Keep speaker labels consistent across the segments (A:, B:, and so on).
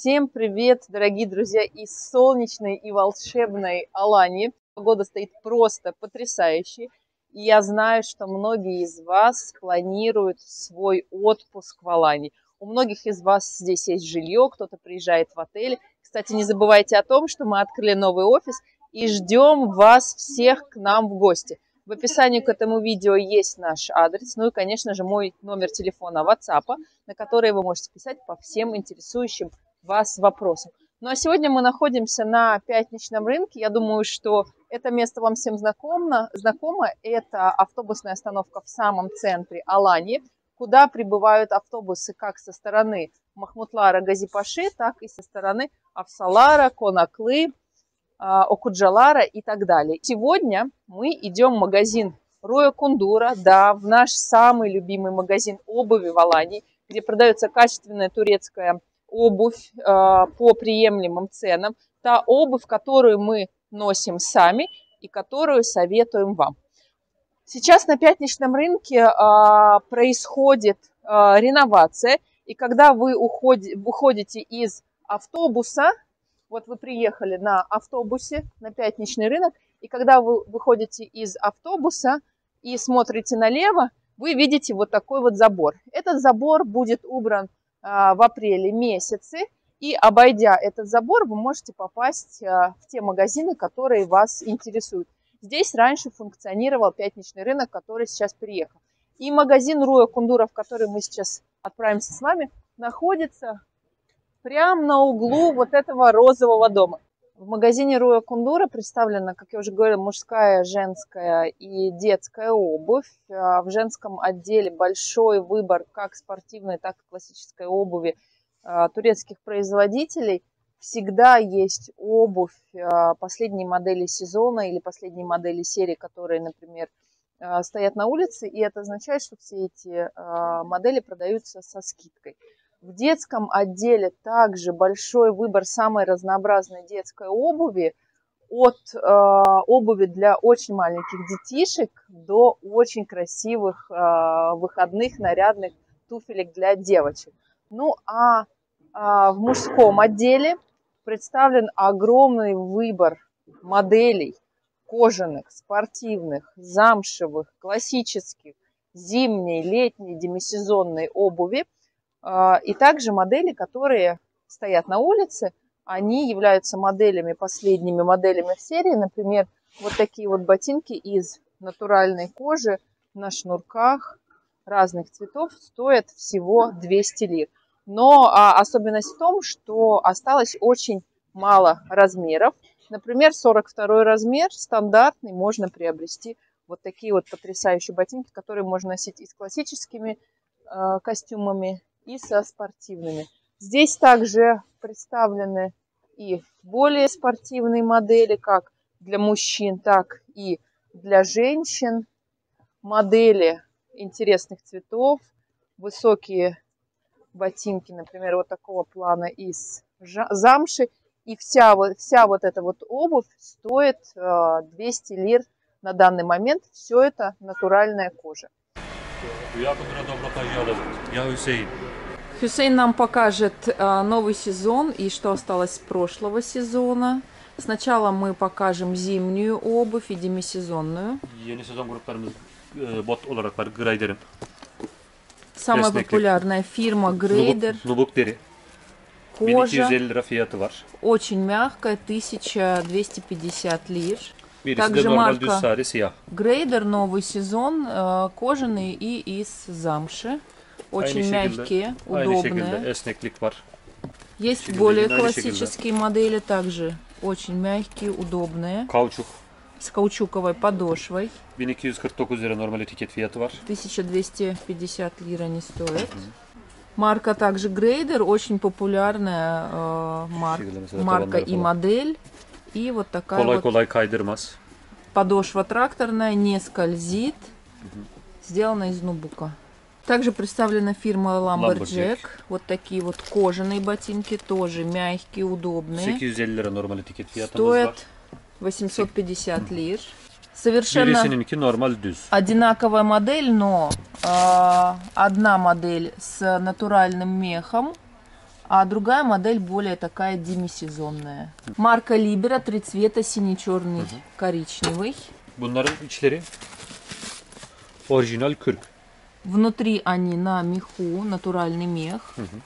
A: Всем привет, дорогие друзья, из солнечной и волшебной Алании. Погода стоит просто потрясающая. И я знаю, что многие из вас планируют свой отпуск в Алании. У многих из вас здесь есть жилье, кто-то приезжает в отель. Кстати, не забывайте о том, что мы открыли новый офис и ждем вас всех к нам в гости. В описании к этому видео есть наш адрес, ну и, конечно же, мой номер телефона WhatsApp, на который вы можете писать по всем интересующим вас вопросам. Ну а сегодня мы находимся на пятничном рынке. Я думаю, что это место вам всем знакомо. Это автобусная остановка в самом центре Алании, куда прибывают автобусы как со стороны Махмутлара, Гази-Паши, так и со стороны Афсалара, Конаклы, Окуджалара и так далее. Сегодня мы идем в магазин Руя Кундура, да, в наш самый любимый магазин обуви в Алании, где продается качественная турецкая обувь по приемлемым ценам. Та обувь, которую мы носим сами и которую советуем вам. Сейчас на пятничном рынке происходит реновация, и когда вы выходите из автобуса, вот вы приехали на автобусе на пятничный рынок, и когда вы выходите из автобуса и смотрите налево, вы видите вот такой вот забор. Этот забор будет убран в апреле месяце, и обойдя этот забор, вы можете попасть в те магазины, которые вас интересуют. Здесь раньше функционировал пятничный рынок, который сейчас переехал. И магазин Руя Кундура, в который мы сейчас отправимся с вами, находится прямо на углу вот этого розового дома. В магазине Руя Кундура представлена, как я уже говорила, мужская, женская и детская обувь. В женском отделе большой выбор как спортивной, так и классической обуви турецких производителей. Всегда есть обувь последней модели сезона или последней модели серии, которые, например, стоят на улице. И это означает, что все эти модели продаются со скидкой. В детском отделе также большой выбор самой разнообразной детской обуви, от обуви для очень маленьких детишек до очень красивых выходных нарядных туфелек для девочек. Ну а в мужском отделе представлен огромный выбор моделей кожаных, спортивных, замшевых, классических, зимней, летней, демисезонной обуви. И также модели, которые стоят на улице, они являются моделями, последними моделями в серии. Например, вот такие вот ботинки из натуральной кожи на шнурках разных цветов стоят всего 200 лир. Но особенность в том, что осталось очень мало размеров. Например, 42 размер стандартный можно приобрести вот такие вот потрясающие ботинки, которые можно носить и с классическими костюмами, и со спортивными. Здесь также представлены и более спортивные модели, как для мужчин, так и для женщин. Модели интересных цветов, высокие ботинки, например, вот такого плана из замши. И вся вот эта вот обувь стоит 200 лир на данный момент. Все это натуральная кожа. Хюсейн нам покажет новый сезон и что осталось с прошлого сезона. Сначала мы покажем зимнюю обувь и демисезонную. Самая популярная фирма Грейдер. Кожа. Очень мягкая, 1250 лир. Также марка Грейдер, новый сезон, кожаный и из замши. Очень мягкие, удобные. Есть более классические модели, также очень мягкие, удобные. С каучуковой подошвой. 1250 лир они стоят. Марка также Грейдер, очень популярная марка и модель. И вот такая вот подошва тракторная, не скользит, сделана из нубука. Также представлена фирма Lumberjack. Вот такие вот кожаные ботинки, тоже мягкие, удобные. Стоят 850 лир. Совершенно одинаковая модель, но одна модель с натуральным мехом, А другая модель более такая демисезонная. Марка Libera, 3 цвета, синий, черный, коричневый.
B: Bunların içleri orijinal kürk.
A: Внутри они на меху, натуральный мех.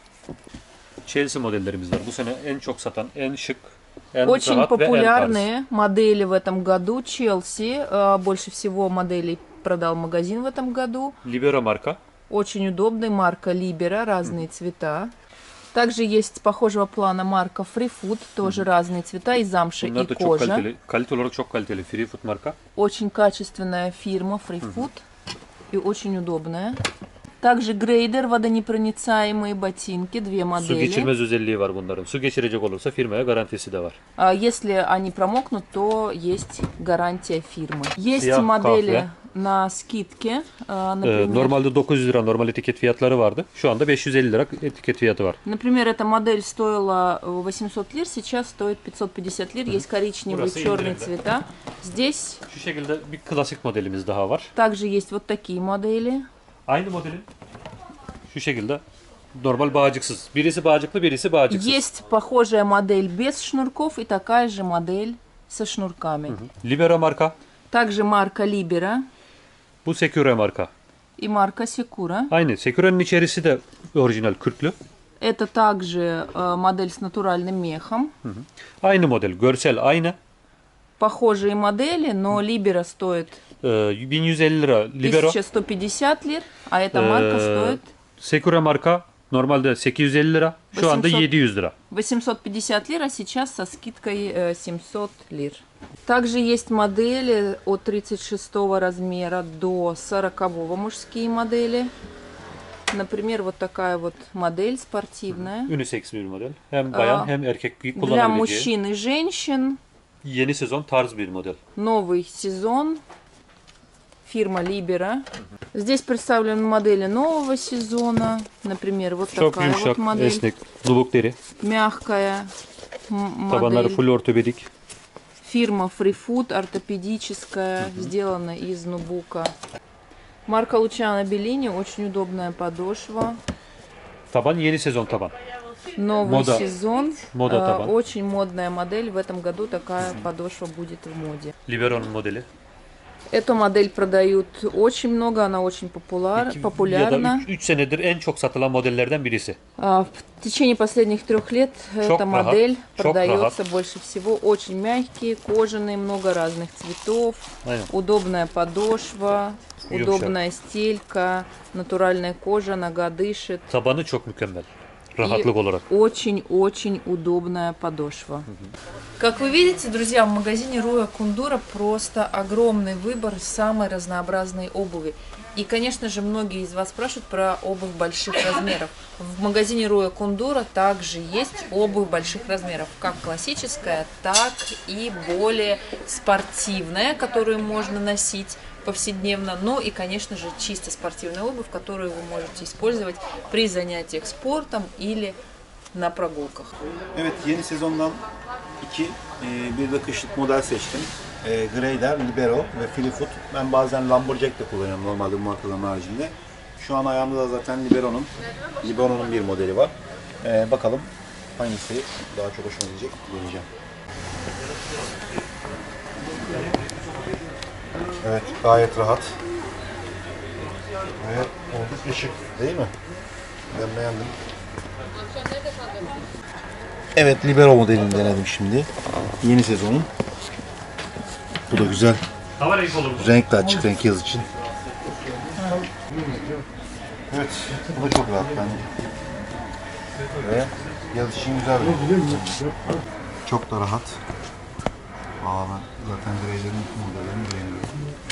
B: Chelsea modellerimiz var. Bu sene en çok satan, en şık, en
A: Очень
B: rahat ve en tarz.
A: популярные модели в этом году. Chelsea. Больше всего моделей продал магазин в этом году.
B: Libero marka.
A: Очень удобный. Марка Libera, разные цвета. Также есть похожего плана марка Free Food, тоже разные цвета, и замша,
B: Bunlar
A: и
B: da çok
A: кожа.
B: kaliteli. Kalite olarak çok kaliteli. Free Food marka.
A: Очень качественная фирма Free Food и очень удобная. Также грейдер, водонепроницаемые ботинки, две
B: Su
A: модели.
B: geçirmez özelliği var bunların. Su geçirecek olursa firmaya garantisi de var.
A: Если они промокнут, то есть гарантия фирмы. Есть
B: Siyah
A: модели
B: kahve.
A: на скидке, например.
B: Normalde 900 lira normal etiket fiyatları vardı. Şu anda 550 lira etiket fiyatı var.
A: Например, эта модель стоила 800 лир, сейчас стоит 550 лир. Есть коричневый,
B: Burası
A: черный
B: indirimde.
A: цвета. Здесь
B: Şu şekilde bir klasik modelimiz daha var.
A: также есть вот такие модели.
B: Aynı modelin şu şekilde normal bağcıksız. Birisi bağcıklı, birisi bağcıksız.
A: Есть похожая модель без шнурков и такая же модель со шнурками.
B: Libero marka.
A: Также марка Libera
B: Bu Secure marka.
A: и марка Secura.
B: Aynı. Secure'nin içerisi de orijinal kürklü.
A: Это также модель с натуральным мехом.
B: Aynı model. Görsel aynı.
A: Похожие модели, но Libera стоит
B: 1150 lira Libero.
A: 1150 лир, а эта марка стоит
B: Secure marka normalde 850 lira. Şu anda
A: 800.
B: 700 lira.
A: 850 лир, а сейчас со скидкой 700 лир. Также есть модели от 36 размера до 40 мужские модели. Например, вот такая вот модель спортивная.
B: Unisex bir model. Hem bayan hem erkek
A: Для
B: kullanabileceği.
A: мужчин и женщин.
B: Yeni sezon tarz bir model.
A: Новый сезон. Фирма Libera. Здесь представлены модели нового сезона. Например, вот
B: Çok
A: такая вот
B: yumuşak,
A: модель.
B: esnek, nubuk deri.
A: Мягкая
B: Tabanları
A: модель.
B: full ortopedik.
A: Фирма Free Food, ортопедическая, сделана из нубука. Марка Luciano Bellini, очень удобная подошва.
B: Taban yeni sezon taban.
A: Новый
B: Мода.
A: сезон.
B: Мода табан.
A: Очень модная модель. В этом году такая подошва будет в моде.
B: Libero'nun modeli.
A: Эту модель продают очень много, она очень
B: Ya
A: популярна.
B: da 3 senedir en çok satılan modellerden birisi.
A: В течение последних 3 лет эта
B: rahat,
A: модель
B: çok
A: продается
B: rahat.
A: больше всего. Очень мягкие, кожаные, много разных цветов.
B: Aynen.
A: Удобная подошва,
B: Yumuşak.
A: удобная стелька, натуральная кожа, нога дышит.
B: Tabanı çok mükemmel.
A: И
B: Rahatlık olarak.
A: очень-очень удобная подошва. Как вы видите, друзья, в магазине Роя Кундура просто огромный выбор самой разнообразной обуви. И, конечно же, многие из вас спрашивают про обувь больших размеров. В магазине Роя Кундура также есть обувь больших размеров, как классическая, так и более спортивная, которую можно носить повседневно, но и, конечно же, чисто спортивная обувь, которую вы можете использовать при занятиях спортом или на прогулках.
C: Evet, yeni sezondan bir de kışlık model seçtim. Greyder, Libero ve Filifoot. Ben bazen Lumberjack de kullanıyorum normalde bu markaların haricinde. Şu an ayağımda da zaten Libero'nun bir modeli var. Bakalım hangisi daha çok hoşuma gidecek, deneyeceğim. Evet, gayet rahat. Ve oldukça şık, değil mi? Ben beğendim. Evet, Libero modelini denedim şimdi. Yeni sezonun. Bu da güzel.
B: Hava renk olur.
C: Renkli, açık renk yaz için. Evet, bu da çok rahat bence. Ve yaz için güzel bir renk. Çok da rahat. Ben zaten greylerin modellerini beğeniyorum.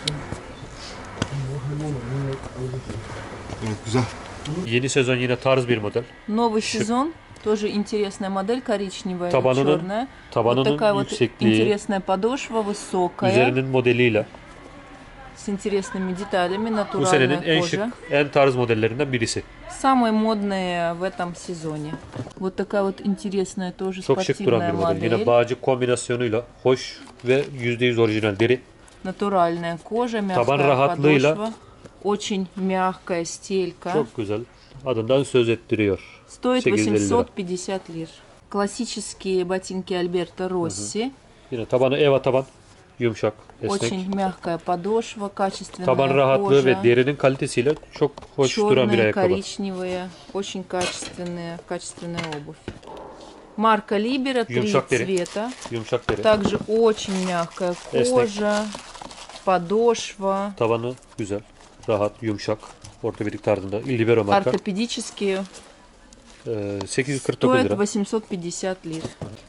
C: Evet, güzel.
B: Yeni sezon yine tarz bir model.
A: Новый сезон, тоже интересная модель, коричневая и
B: Tabanının,
A: черная. Вот
B: tabanının
A: такая вот
B: yüksekliği,
A: интересная подошва, высокая,
B: üzerinin modeliyle
A: с интересными деталями,
B: bu senenin
A: натуральная
B: en şık,
A: кожа.
B: en tarz modellerinden birisi.
A: Самые модные в этом сезоне. Вот такая вот интересная тоже
B: Çok şık duran
A: спортивная
B: bir model. Yine
A: модель.
B: bağcık kombinasyonuyla hoş ve %100 orijinal deri.
A: Натуральная кожа,
B: Taban
A: мягкая
B: rahatlığıyla
A: подошва. Очень мягкая стелька.
B: çok güzel. adından söz ettiriyor.
D: Стоит
B: 850 lira.
D: 850 лир. Классические ботинки Альберто Росси.
B: Yine tabanı Eva taban. Yumuşak, esnek.
D: Очень mягкая подошва, качественная
B: Taban rahatlığı ve
D: кожа.
B: derinin kalitesiyle çok hoş duran bir
D: Черные,
B: ayakkabı.
D: коричневые, очень качественная обувь. Марка Libera, 3
B: Yumuşak deri.
D: цвета.
B: Yumuşak deri.
D: Также очень мягкая кожа, подошва,
B: Tabanı güzel, rahat, yumuşak. Ortopedik tarzında. Libero marka.
D: ортопедические.
B: 849
D: Стоит
B: lira.
D: 850 лир.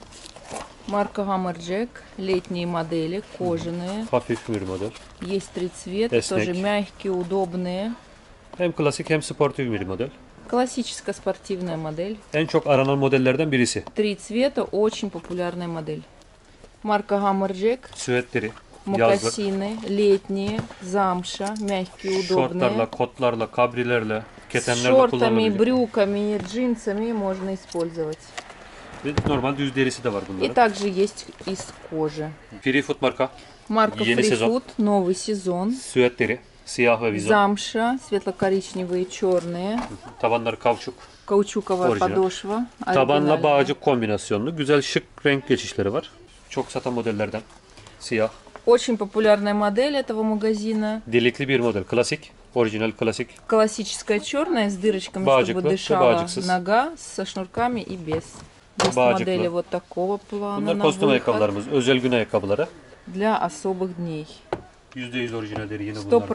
D: Марка Hammerjack, летние модели, кожаные.
B: Hafif bir model.
D: Есть 3 цвета,
B: Эснек.
D: тоже мягкие, удобные.
B: Hem klasik hem sportif bir model.
D: Классическая спортивная модель.
B: En çok aranan modellerden birisi.
D: 3 цвета, очень популярная модель. Марка Hammerjack,
B: Süet deri. Yazlık.
D: мокасины, летние, замша, мягкие,
B: Şortlarla,
D: удобные.
B: kotlarla, kabrilerle,
D: С
B: ketenlerle
D: шортами,
B: kullanılabilir.
D: брюками, джинсами можно использовать.
B: Ve normal düz derisi de var
D: И
B: bunların.
D: также есть из kожи.
B: Free Food marka.
D: Марка
B: Yeni
D: Free
B: sezon.
D: Food, новый сезон.
B: Süet deri. Siyah ve vizon.
D: Замша, светло-коричневые, черные.
B: Tabanları kauçuk.
D: Каучуковая
B: Orijinal.
D: подошва.
B: Tabanla
D: оригинальная.
B: bağcık kombinasyonlu. Güzel şık renk geçişleri var. Çok satan modellerden. Siyah.
D: Очень популярная модель этого магазина.
B: Delikli bir model. Klasik. Orijinal klasik.
D: Классическая черная с дырочками,
B: Баджиклы,
D: чтобы
B: да,
D: дышала
B: баджиксыз.
D: нога, со шнурками и без. Есть
B: Баджиклы.
D: модели вот такого плана
B: Bunlar
D: на
B: kostüm
D: выход
B: ayakkabılarımız. Özel gün ayakkabıları.
D: для особых дней.
B: %100 orijinal deri yine bunlar.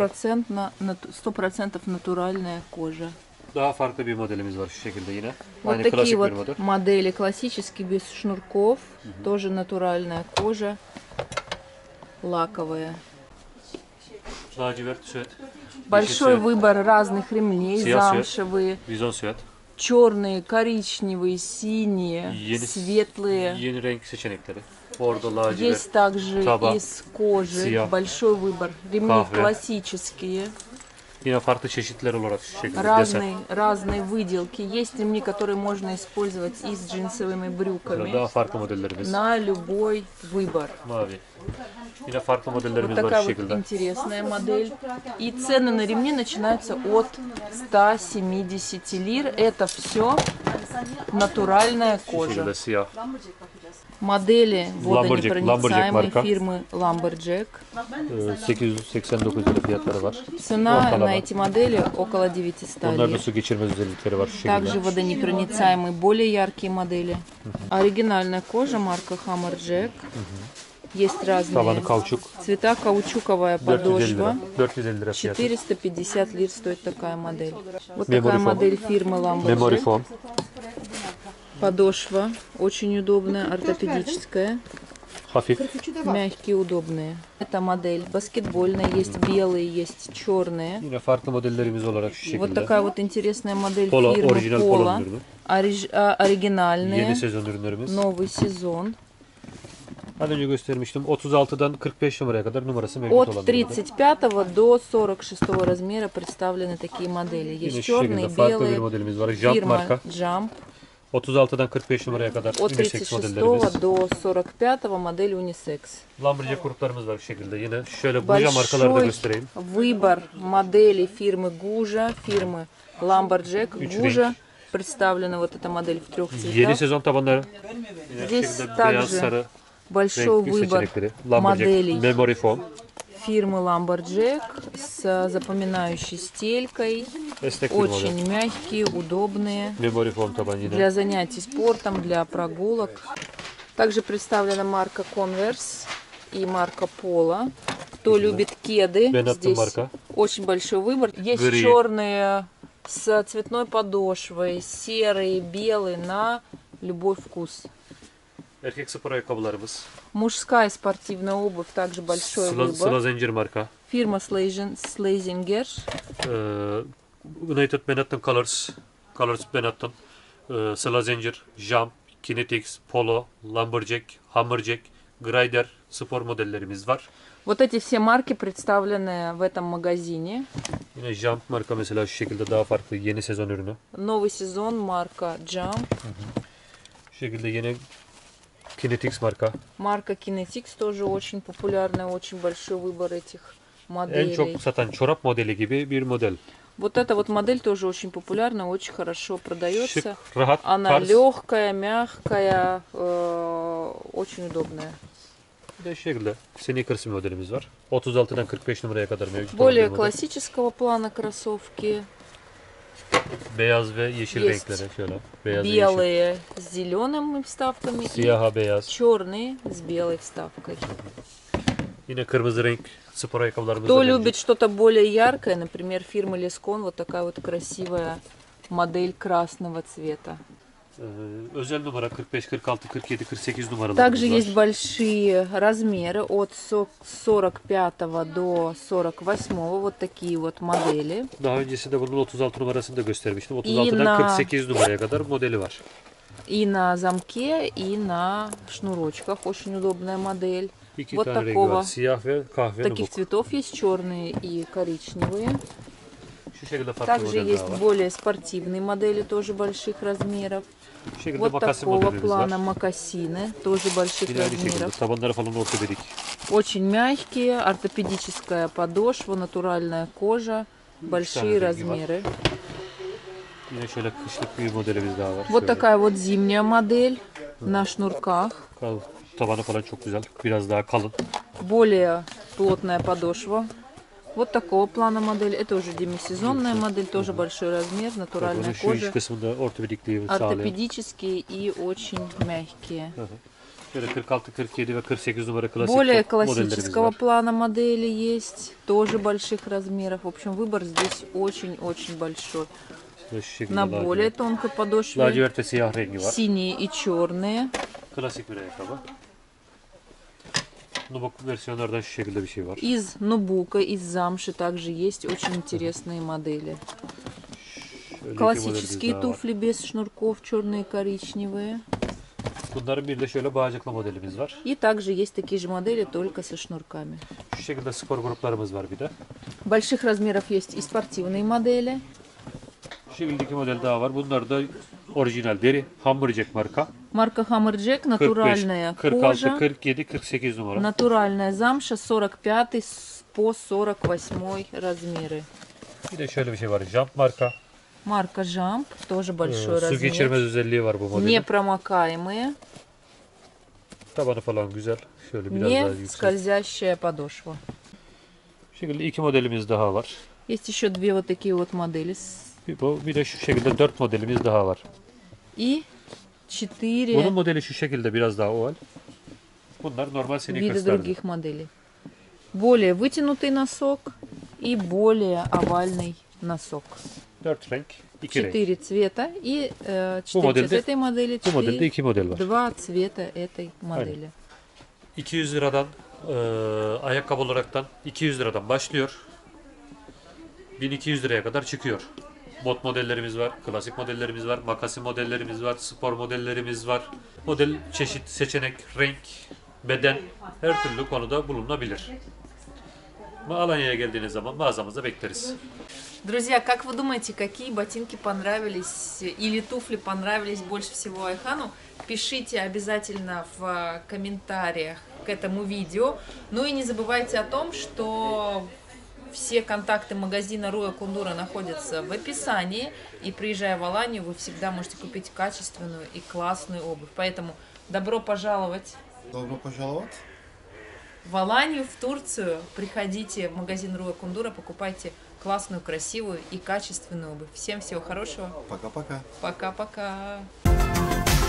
D: 100% натуральная кожа.
B: Daha farklı bir modelimiz var şu şekilde yine.
D: Вот
B: Aynı
D: такие
B: klasik bir
D: вот
B: model.
D: модели классические, без шнурков. Тоже натуральная кожа. Лаковая.
B: Lacivert süet.
D: Большой
B: цвет.
D: выбор разных ремней.
B: Siyah süet.
D: Замшевые,
B: Vizon süet.
D: черные, коричневые, синие,
B: Yeni,
D: светлые.
B: yeni renk seçenekleri. Bordo, lacivert.
D: Есть также
B: Таба,
D: из кожи.
B: сия,
D: Большой выбор. Ремни
B: кафе.
D: классические.
B: Yine farklı çeşitler olarak şu şekilde desen.
D: Разные выделки. Есть ремни, которые можно использовать и с джинсовыми брюками.
B: Daha farklı modellerimiz.
D: На любой выбор.
B: Mavi. Yine farklı
D: Вот
B: modellerimiz
D: такая
B: var şu
D: вот
B: şekilde.
D: интересная модель. И цены на ремни начинаются от 170 лир. Это все натуральная
B: Şu
D: кожа.
B: şekilde siyah.
D: Модели
B: Lumberjack
D: водонепроницаемой
B: марка.
D: фирмы Lumberjack.
B: 889 lira fiyatları var.
D: Цена
B: Ortalama.
D: на эти модели около 900
B: Onlarda
D: лир.
B: su geçirmez özellikleri var şu
D: Также
B: şekilde.
D: водонепроницаемые, более яркие модели. Оригинальная кожа марка Hammerjack. Есть разные
B: Tabanı kauçuk.
D: цвета. Каучуковая
B: 450
D: подошва.
B: lira. 450 lira fiyatı.
D: 450 лир стоит такая модель. Вот
B: Memory
D: такая
B: foam.
D: модель фирмы
B: Memory
D: Lumberjack.
B: foam.
D: Подошва очень удобная, ортопедическая.
B: Hafif.
D: Мягкие, удобные. Это модель баскетбольная. Есть белые, есть черные.
B: Yine farklı modellerimiz olarak şu
D: Вот
B: şekilde.
D: такая вот интересная модель
B: Polo,
D: фирмы
B: orijinal polo
D: Polo.
B: ürünü.
D: Оригинальные.
B: Yeni sezon ürünlerimiz.
D: Новый сезон.
B: Az önce göstermiştim. 36'dan 45 numaraya kadar numarası mevcut
D: От
B: olan.
D: 35 до 46 размера представлены такие модели.
B: Yine
D: Есть
B: şu şekilde
D: черные,
B: farklı bir
D: белые.
B: modelimiz var. Jump
D: Фирма
B: marka.
D: Jump.
B: 36'dan 45 numaraya kadar
D: От
B: unisex
D: 36
B: modellerimiz.
D: до 45 модель унисекс.
B: Lumberjack gruplarımız var şu şekilde. Yine şöyle Guja markaları da
D: Большой
B: göstereyim.
D: выбор моделей фирмы Гужа, фирмы Lumberjack.
B: Üç
D: Гужа
B: renk.
D: представлена вот эта модель в 3
B: Yeni
D: цветах.
B: sezon tabanları. Yine şu
D: Здесь
B: şekilde beyaz,
D: также
B: sarı
D: Большой
B: renkli
D: выбор
B: seçenekleri. Lumberjack
D: моделей
B: Memory Foam.
D: фирмы Lumberjack с запоминающей стелькой.
B: Esnek bir model.
D: Очень мягкие, удобные.
B: Memory Foam taban yine.
D: Для занятий спортом, для прогулок. Также представлена марка Converse и марка Polo. Кто любит кеды,
B: Benetton
D: здесь
B: марка.
D: очень большой выбор. Есть
B: Гри.
D: черные с цветной подошвой, серые, белые на любой вкус.
B: Erkek spor ayakkabılarımız.
D: Мужская спортивная обувь, также большой
B: Sıla
D: выбор.
B: zincir marka.
D: Фирма Slazenger.
B: United Benetton Colors. Colors Benetton. Sıla zincir, Jump, Kinetics, Polo, Lumberjack, Hammerjack, Grider spor modellerimiz var.
D: Вот эти все marки представлены в этом магазине.
B: Yine Jump marka mesela şu şekilde daha farklı yeni sezon ürünü.
D: Новый сезон марка Jump.
B: Şu şekilde yeni Kinetics marka.
D: Марка Kinetics тоже очень популярная, очень большой выбор этих
B: En
D: моделей.
B: çok satan çorap modeli gibi bir model.
D: Вот эта вот модель тоже очень популярна, очень хорошо
B: Şık,
D: продается.
B: rahat,
D: Она
B: tarz.
D: легкая, мягкая, очень удобная.
B: Bir de şu şekilde sneakers bir modelimiz var. 36'dan 45 numaraya kadar mevcut olan bir
D: Более
B: model.
D: классического плана кроссовки.
B: Beyaz ve yeşil
D: Есть
B: renklere şöyle. Beyaz ve yeşil.
D: Белые с зелеными вставками и
B: Siyaha beyaz.
D: черные с белой вставкой.
B: Yine kırmızı renk spor ayakkabılarımız
D: Кто
B: da
D: любит
B: mevcut.
D: что-то более яркое, например, фирмы Лескон, вот такая вот красивая модель красного цвета.
B: Özel numara 45, 46, 47, 48 numaralarımız
D: Также
B: var.
D: есть большие размеры от 45 до 48, вот такие вот модели.
B: Daha öncesinde bunun 36 numarasını da göstermiştim.
D: İyi
B: 36'dan
D: na-
B: 48 numaraya kadar modeli var.
D: И на замке, и на шнурочках. Очень удобная модель.
B: İki
D: Вот
B: tane rengi var.
D: такого.
B: Siyah ve kahve
D: Таких
B: nubuk.
D: цветов есть черные и коричневые.
B: Şu şekilde farklı
D: Также
B: modeller
D: есть
B: var.
D: более спортивные модели, тоже больших размеров.
B: Şu şekilde
D: Вот
B: makasi
D: такого
B: modelimiz var.
D: плана мокасины, тоже больших
B: Yine aynı şekilde
D: размеров.
B: tabanları falan ortopedik.
D: Очень мягкие, ортопедическая подошва, натуральная кожа, большие
B: rengi var.
D: размеры.
B: Yine şöyle kışlık bir modelimiz daha var.
D: Вот
B: Şöyle.
D: такая вот зимняя модель на шнурках.
B: Tabanı falan çok güzel. Biraz daha kalın.
D: Более плотная подошва. Вот такого плана модель. Это уже демисезонная модель, тоже большой размер,
B: Bunun
D: натуральная
B: şu iç
D: кожа.
B: kısmında ortopedikliği sağlayan.
D: Ортопедические и очень мягкие.
B: Şöyle 46, 47 ve 48 numara klasik
D: Более
B: modellerimiz
D: классического
B: var.
D: плана модели есть, тоже больших размеров. В общем, выбор здесь очень-очень большой.
B: Ve şu şekilde
D: На более
B: lacivert.
D: тонкой подошве
B: Lacivert ve siyah rengi var.
D: синие и черные.
B: Klasik bir ayakkabı. Nubuk versiyonlardan şu şekilde bir şey var.
D: Из нубука, из замши также есть очень интересные модели.
B: Şöyle iki modelimiz
D: Классические
B: daha var.
D: туфли без шнурков, черные и коричневые.
B: Bunların bir de şöyle bağcıklı modelimiz var.
D: И также есть такие же модели, только со шнурками.
B: Şu şekilde spor gruplarımız var bir de.
D: Больших размеров есть и спортивные модели.
B: Şu şekilde iki model daha var. Bunlar da orijinal deri. Hammerjack marka.
D: Marka Hammerjack,
B: 45,
D: натуральная
B: 46,
D: кожа.
B: 47, 48 numara.
D: Натуральная замша 45 по 48 размеры.
B: Bir de şöyle bir şey var. Jump marka.
D: Марка Jump, тоже большой
B: Su geçirmez
D: размер.
B: özelliği var bu modelin.
D: Непромокаемые,
B: Tabanı falan güzel. Şöyle biraz daha
D: не
B: yüksek.
D: скользящая подошва.
B: Şu şekilde iki modelimiz daha var.
D: Есть еще две вот такие вот модели.
B: Bir de şu şekilde 4 modelimiz daha var.
D: И
B: Bunun
D: 4
B: modeli şu şekilde biraz daha oval. Bunlar normal
D: вида
B: sneakers'lardı.
D: других моделей. Более вытянутый носок и более овальный носок.
B: 4 renk, 2 renk.
D: 4 цвета и 4
B: модельде-
D: цвета этой модели,
B: Bu modelde
D: 4,
B: 2 model var.
D: 2 цвета этой модели.
B: 200 liradan ayakkabı olaraktan 200 liradan başlıyor. 1200 liraya kadar çıkıyor. Bot modellerimiz var, klasik modellerimiz var, makasi modellerimiz var, spor modellerimiz var. Model çeşit, seçenek, renk, beden her türlü konuda bulunabilir. Alanya'ya geldiğiniz zaman mağazamızda bekleriz.
D: Друзья, как вы думаете, какие ботинки понравились или туфли понравились больше всего Айхану? Пишите обязательно в комментариях к этому видео. Ну и не забывайте о том, что все контакты магазина Руя Кундура находятся в описании. И приезжая в Аланию, вы всегда можете купить качественную и классную обувь. Поэтому добро пожаловать
C: Добро пожаловать.
D: в Аланию, в Турцию. Приходите в магазин Руя Кундура, покупайте классную, красивую и качественную обувь. Всем всего хорошего.
C: Пока-пока.
D: Пока-пока.